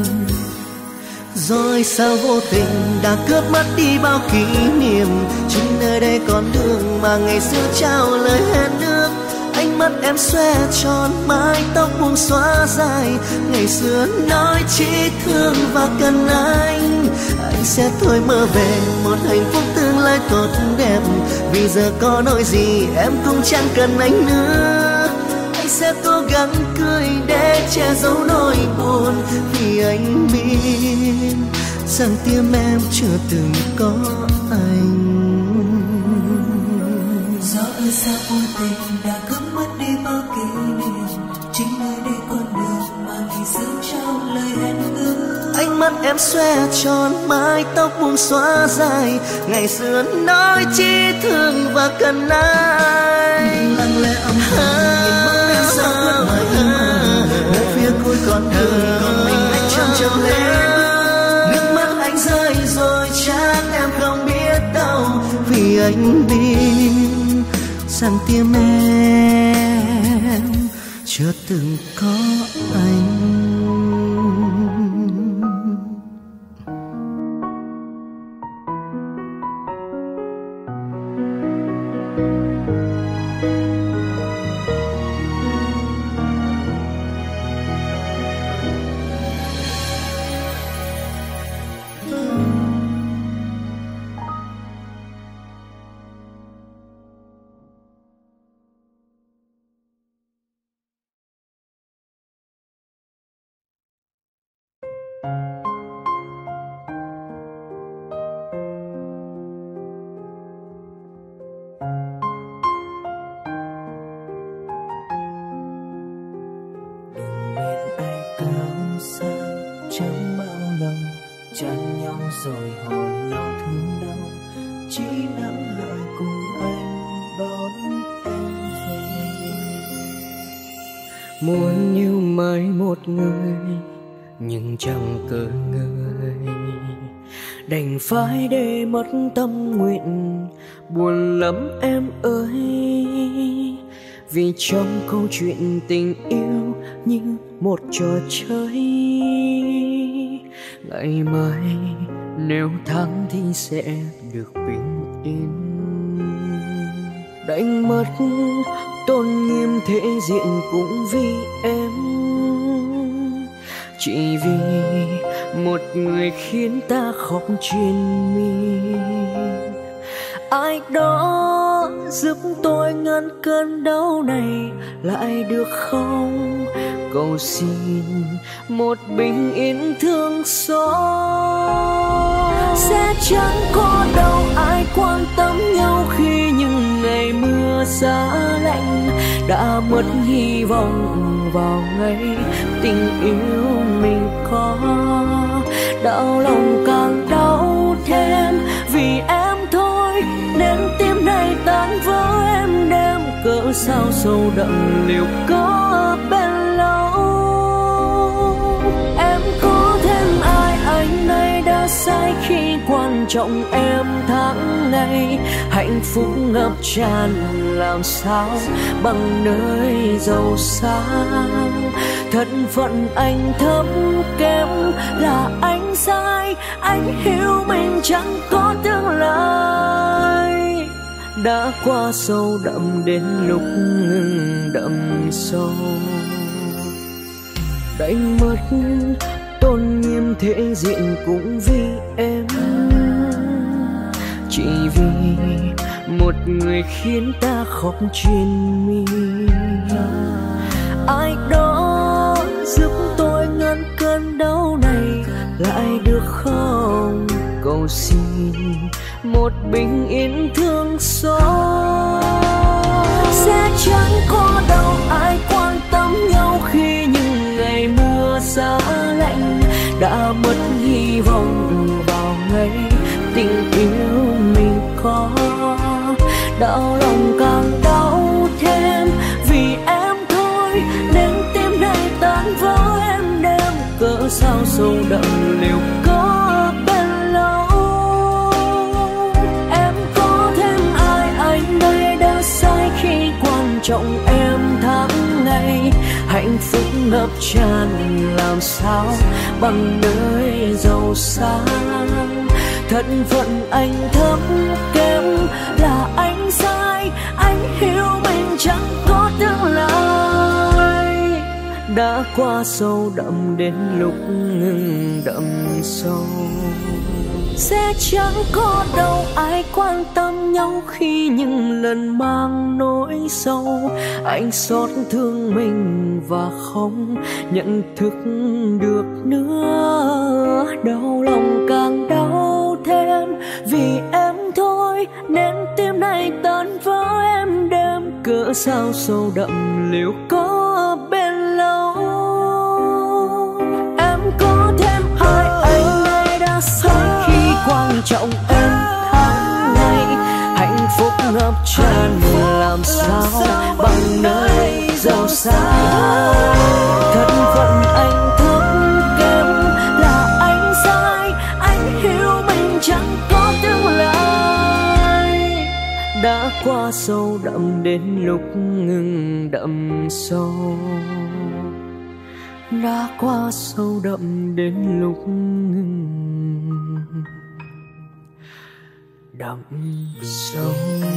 Rồi sao vô tình đã cướp mất đi bao kỷ niệm, chính nơi đây con đường mà ngày xưa trao lời hẹn nước. Anh ánh mắt em xòe tròn, mái tóc buông xõa dài. Ngày xưa nói chỉ thương và cần anh, anh sẽ thôi mơ về một hạnh phúc tương lai tốt đẹp. Vì giờ có nói gì em cũng chẳng cần anh nữa. Anh sẽ cố gắng cười để che giấu nỗi buồn, vì anh biết rằng tim em chưa từng có anh. Gió ơi sao vô tình đã cướp mất đi bao kỷ niệm, chính nơi đây con đường mà ngày xưa trao lời hẹn ước. Ánh mắt em xòe tròn, mái tóc buông xõa dài. Ngày xưa nói chỉ thương và cần anh. Lặng lẽ âm thầm nhìn bóng em xa khuất ngoài im mờ, nơi phía cuối con đường còn mình anh trong trong lẽ bước. Nước mắt anh rơi rồi chắc em không biết đâu, vì anh biết rằng tim em chưa từng có anh. Chẳng bao lâu chán nhau rồi hòn nhau thương đau, chỉ nắng lại cùng anh đón em về. Muốn yêu mãi một người nhưng chẳng cỡ người, đành phải để mất tâm nguyện. Buồn lắm em ơi, vì trong câu chuyện tình yêu như một trò chơi. Ngày mai nếu thắng thì sẽ được bình yên, đánh mất tôn nghiêm thể diện cũng vì em. Chỉ vì một người khiến ta khóc trên mi, ai đó giúp tôi ngăn cơn đau này lại được không? Cầu xin một bình yên thương xót. Sẽ chẳng có đâu ai quan tâm nhau khi những ngày mưa giá lạnh đã mất hy vọng vào ngày tình yêu mình có. Đau lòng càng đau thêm vì em thôi, nên tim này tan vỡ em đem cỡ sao sâu đậm liều có bên lâu. Em có thêm ai anh nay đã sai khi quan trọng em tháng ngày. Hạnh phúc ngập tràn làm sao bằng nơi giàu sang. Thân phận anh thấp kém là anh sai, anh hiểu mình chẳng có tương lai. Đã qua sâu đậm đến lúc ngừng đậm sâu, đánh mất tôn nghiêm thể diện cũng vì em. Chỉ vì một người khiến ta khóc trên mi, ai đó giúp tôi ngăn cơn đau này lại được không? Cầu xin một bình yên thương xót. Sẽ chẳng có đâu ai quan tâm nhau khi những ngày mưa giá lạnh đã mất hy vọng vào ngày tình yêu mình có. Đau lòng càng đau thêm vì em thôi, nên tim này tan vỡ em đem cỡ sao sâu đậm liều có bên lâu. Em có thêm ai anh đây đã sai khi quan trọng em tháng ngày. Hạnh phúc ngập tràn làm sao bằng nơi giàu sang. Thân phận anh thấp kém là anh sai, thôi, anh hiểu mình chẳng có tương lai. Đã qua sâu đậm đến lúc ngừng đậm sâu, sẽ chẳng có đâu ai quan tâm nhau khi những lần mang nỗi sâu. anh xót thương mình và không nhận thức được nữa. Đau lòng càng đau thêm vì em thôi, nên tim này tan vỡ em đêm. Cỡ sao sâu đậm liệu có bên lâu. Em có thêm hai anh này đã sai khi quan trọng em tháng ngày. Hạnh phúc ngập tràn làm sao bằng nơi giàu sang. Thân phận anh thấp kém là anh sai, anh hiểu mình chẳng có tương lai. Đã qua sâu đậm đến lúc ngừng đậm sâu, đã qua sâu đậm đến lúc ngừng đậm sâu.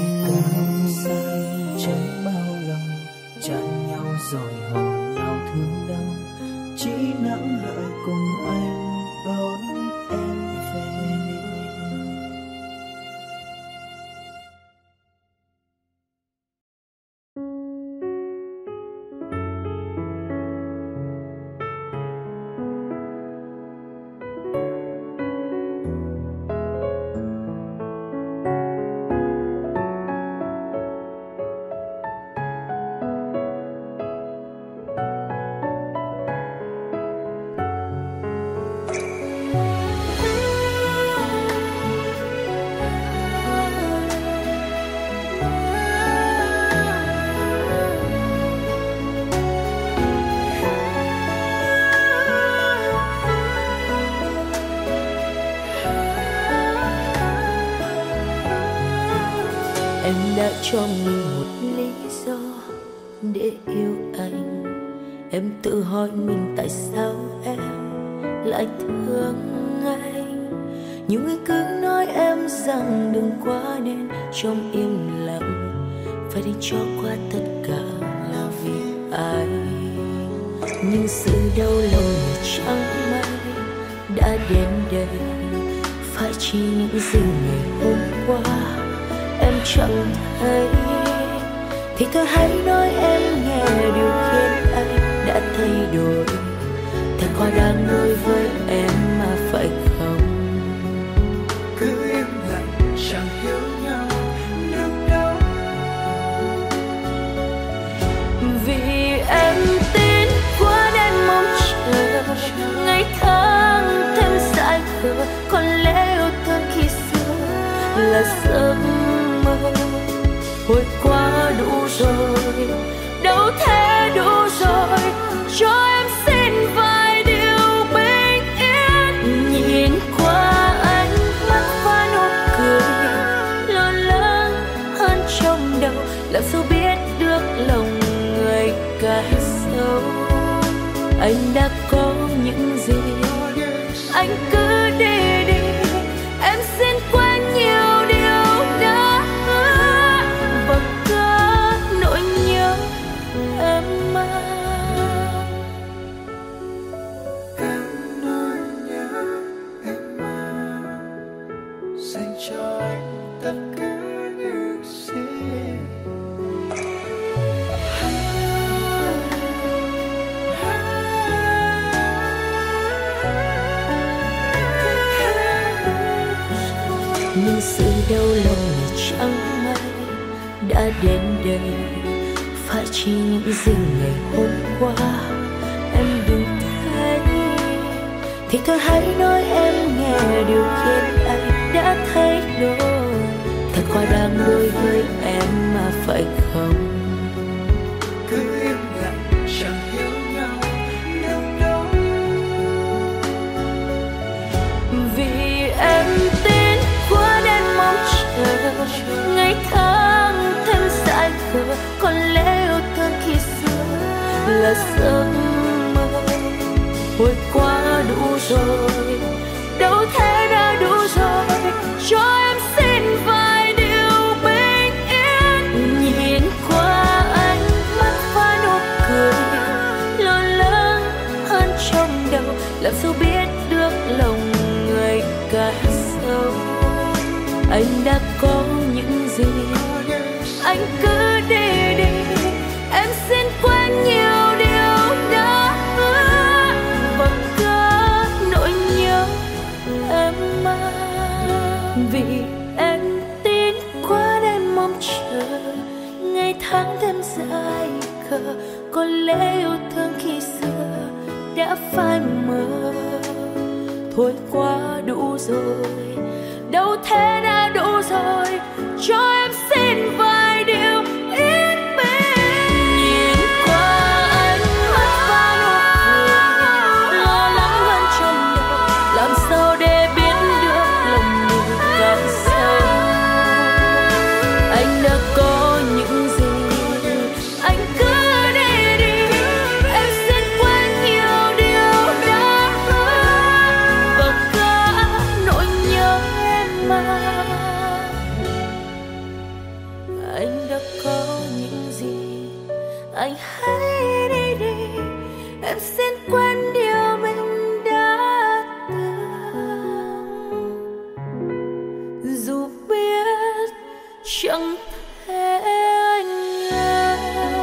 Chẳng bao lâu chán nhau rồi hò nhau thương đau, chỉ nắng lợi cùng anh đón em về. Em đã cho mình một lý do để yêu anh. Em tự hỏi mình tại sao em lại thương anh. Nhiều người cứ nói em rằng đừng quá nên trong im lặng, phải đi cho qua tất cả là vì ai. Nhưng sự đau lòng chẳng may đã đến đây, phải chỉ những gì ngày hôm qua em chẳng thấy. Thì thôi hãy nói em nghe điều khiến anh đã thay đổi. Thật quá đáng đối với em mà phải không? Cứ im lặng chẳng hiểu nhau được đâu. Vì em tin quá nên mong chờ ngày tháng thêm dại khờ. Còn lẽ yêu thương khi xưa là giấc mơ, hồi qua đủ rồi, đâu thế đủ rồi. Cho em xin vài điều bình yên. Nhìn qua ánh mắt và nụ cười lo lắng hơn trong đầu, làm sao biết được lòng người càng sâu. Anh đã có những gì anh cứ đi đi, em xin quên nhiều điều đã hứa và cả nỗi nhớ em mang. Cả nỗi nhớ em mang dành cho anh tất cả những gì. Nhưng sự đau lòng này chẳng may đã đến đây, phải chỉ những gì ngày hôm qua em đừng thấy. Thì thôi hãy nói em nghe điều khiến anh đã thay đổi. Thật quá đáng đối với em mà phải không? Cứ im lặng chẳng hiểu nhau được đâu. Vì em tin quá nên mong chờ ngày tháng thêm dại khờ. Còn lẽ yêu thương khi xưa là giấc mơ, hồi qua đủ rồi, đâu thế đã đủ rồi. Cho em xin vài điều bình yên. làm sao biết được lòng người càng sâu. Anh đã có những gì anh cứ đi đi, em xin quên nhiều điều đã hứa và cả nỗi nhớ em mang. Vì em tin quá nên mong chờ ngày tháng thêm dài khờ, có lẽ yêu thương khi xưa đã phai mờ. Thôi quá đủ rồi, đâu thế đã đủ rồi, cho em xin vài điều ít bên. Nhìn qua ánh mắt và nụ cười, lo lắng hơn trong đầu, làm sao để biết được lòng người càng sâu. Anh đã có những gì anh cứ đi đi, em xin quên nhiều điều đã hứa và cả nỗi nhớ em mang. Anh đã có những gì anh hãy đi đi, em xin quên điều mình đã từng, dù biết chẳng thể anh ơi.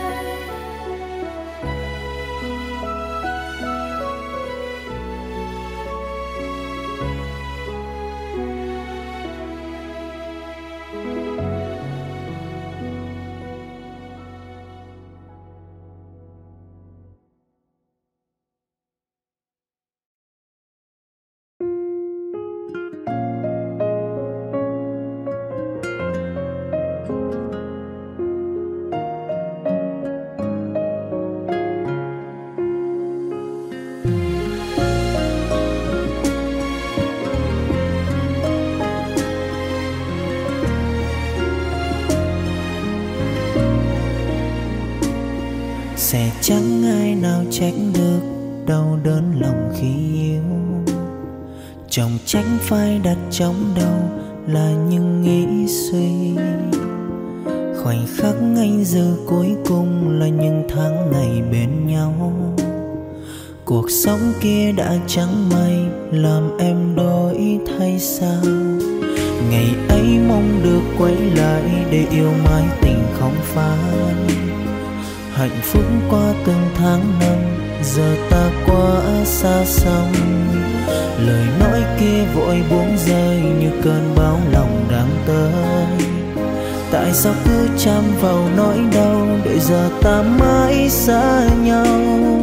Sẽ chẳng ai nào trách được đau đớn lòng khi yêu. Chồng tránh phải đặt trong đầu là những nghĩ suy. Khoảnh khắc anh giờ cuối cùng là những tháng ngày bên nhau. Cuộc sống kia đã chẳng may làm em đổi thay sao. Ngày ấy mong được quay lại để yêu mãi tình không phai. Hạnh phúc qua từng tháng năm, giờ ta quá xa xăm. Lời nói kia vội buông rơi như cơn bão lòng đang tới. Tại sao cứ chạm vào nỗi đau để giờ ta mãi xa nhau.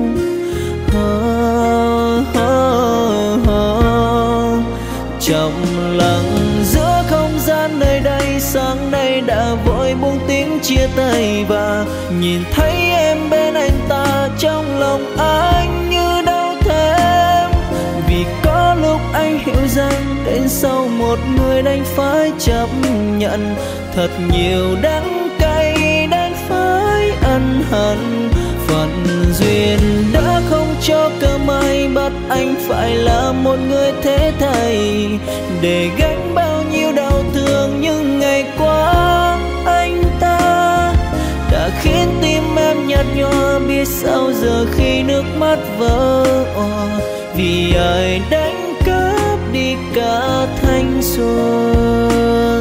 Oh, oh, oh. Trầm lặng giữa không gian nơi đây, sáng nay đã vội buông tiếng chia tay. Và nhìn thấy em bên anh ta, trong lòng anh như đau thêm. Vì có lúc anh hiểu rằng đến sau một người đành phải chấp nhận. Thật nhiều đắng cay đành phải ân hận. Phận duyên đã không cho cơ may, bắt anh phải là một người thế thầy để gánh bao nhiêu đau thương. Nhưng ngày qua anh ta đã khiến tim em nhạt nhòa, biết sao giờ khi nước mắt vỡ òa. Vì ai đánh cắp đi cả thanh xuân.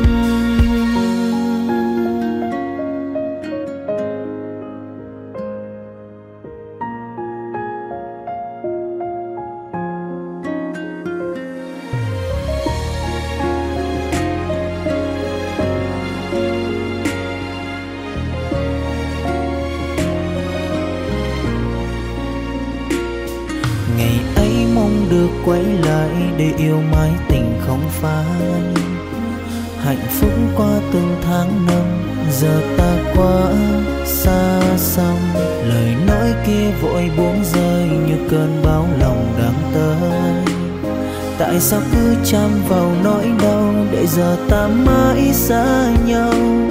Được quay lại để yêu mãi tình không phai. Hạnh phúc qua từng tháng năm, giờ ta quá xa xăm. Lời nói kia vội buông rơi như cơn bão lòng đang tới. Tại sao cứ chạm vào nỗi đau để giờ ta mãi xa nhau.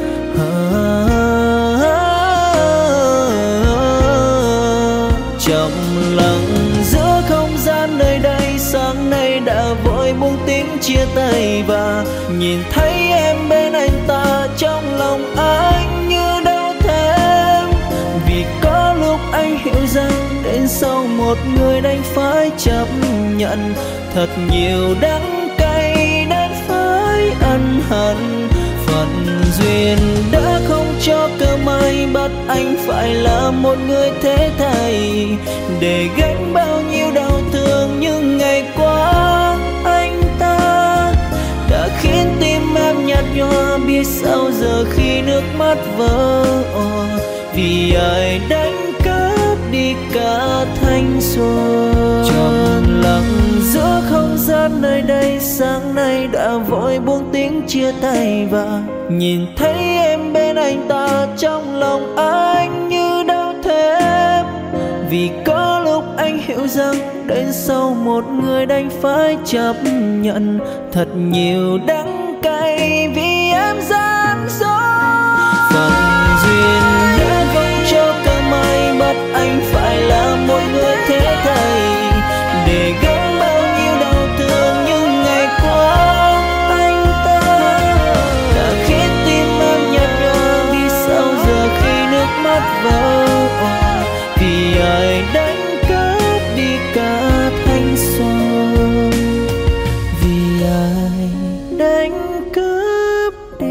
Trầm lặng giữa không gian nơi đây, sáng nay đã vội buông tiếng chia tay. Và nhìn thấy em bên anh ta, trong lòng anh như đau thêm. Vì có lúc anh hiểu rằng đến đến sau một người đành phải chấp nhận. Thật nhiều đắng cay đến phải ân hận, phận duyên đã không cho cơ may bắt anh phải là một người thế thầy, để gánh bao nhiêu đau thương. Nhưng ngày qua anh ta đã khiến tim em nhạt nhòa, biết sao giờ khi nước mắt vỡ òa, vì ai đánh cắp đi cả thanh xuân. Trầm lặng giữa không gian nơi đây, sáng nay đã vội buông tiếng chia tay, và nhìn thấy em bên anh ta trong lòng anh như đau thép. Vì có lúc anh hiểu rằng đến sau một người đành phải chấp nhận. Thật nhiều đắng cay vì em gian dối, phận duyên đã không cho cơ may bắt anh phải là một người thế thầy, để gánh bao nhiêu đau thương. Nhưng ngày qua anh ta đã khiến tim em nhạt nhòa, vì sao giờ khi nước mắt vỡ òa, vì ai đánh cắp đi cả thanh xuân, vì ai đánh cướp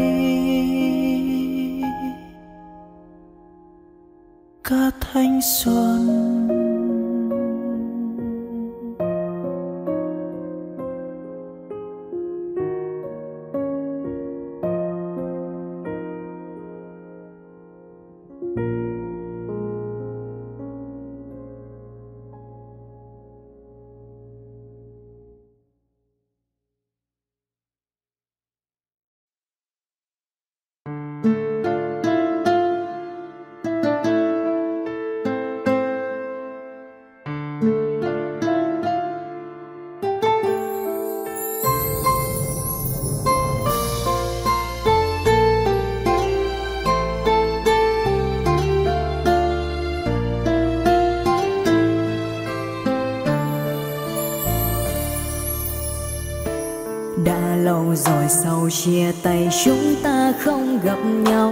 đi cả thanh xuân. Đã lâu rồi sau chia tay chúng ta không gặp nhau,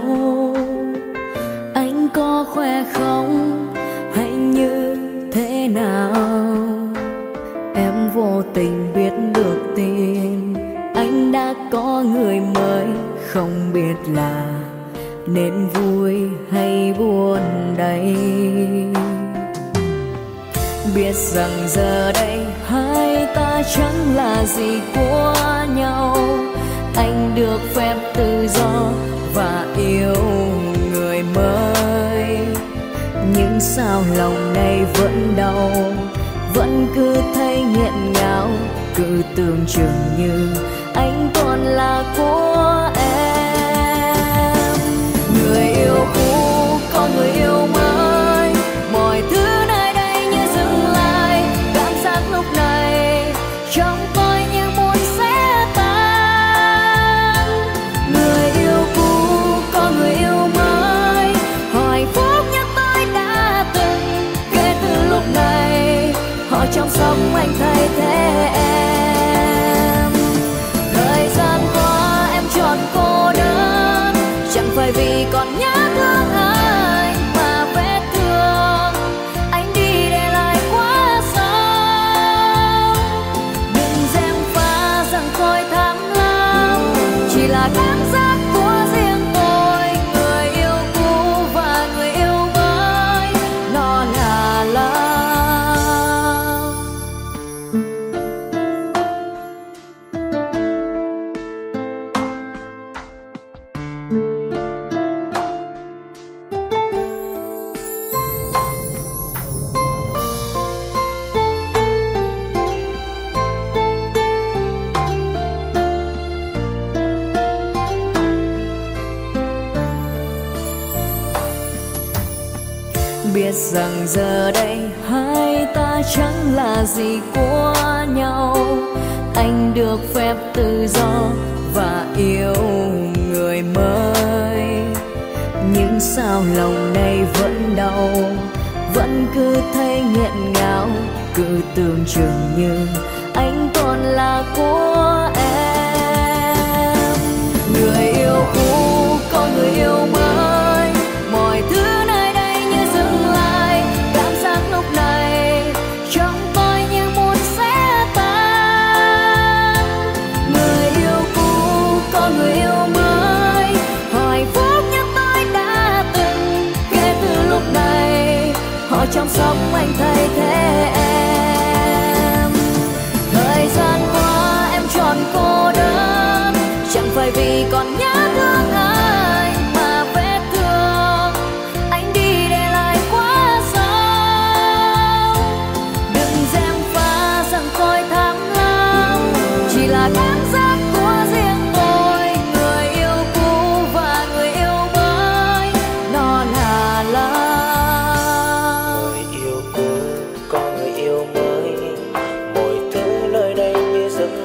anh có khoe không hay như thế nào? Em vô tình biết được tin anh đã có người mới, không biết là nên vui hay buồn đây. Biết rằng giờ đây hai ta chẳng là gì của nhau, anh được phép tự do và yêu người mới. Nhưng sao lòng này vẫn đau, vẫn cứ thấy nghẹn ngào, cứ tưởng chừng như anh còn là của em. Người yêu cũ có người yêu mới, mọi thứ nơi đây như dừng lại, cảm giác lúc này trong tôi như muốn xé tan. Người yêu cũ có người yêu mới, hỏi phút nhất tôi đã từng, kể từ lúc này họ trong sống anh thay thế em. Thời gian qua em chọn cô đơn, chẳng phải vì còn nhớ thương anh, mà vết thương anh đi để lại quá sâu. Đừng gièm pha rằng tôi tham lam, chỉ là cảm giác của riêng tôi. Người yêu cũ và người yêu mới, nó là love. Biết rằng giờ đây hai ta chẳng là gì của nhau, anh được phép tự do và yêu người mới. Nhưng sao lòng này vẫn đau, vẫn cứ thấy nghẹn ngào, cứ tưởng chừng như anh còn là của em. Người yêu cũ có người yêu mới, mọi thứ nơi đây như dừng lại, cảm giác lúc này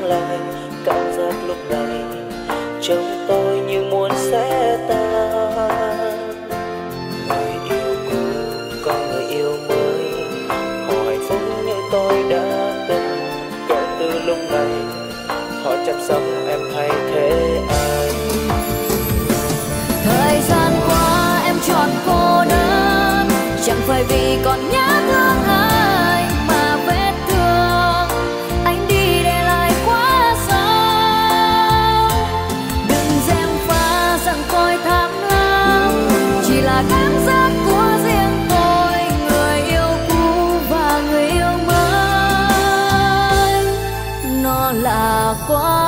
lại cảm giác lúc này trong tôi như muốn sẽ tan. Người yêu cũ có người yêu mới, họ hạnh phúc như tôi đã từng. Kể từ lúc này họ chăm sóc em thay thế anh. Thời gian qua em chọn cô đơn, chẳng phải vì còn nhớ thương ai mà vết thương anh đi để lại quá sâu. Đừng gièm pha rằng tôi tham lam, chỉ là cảm giác của riêng tôi. Người yêu cũ và người yêu mới nó là quá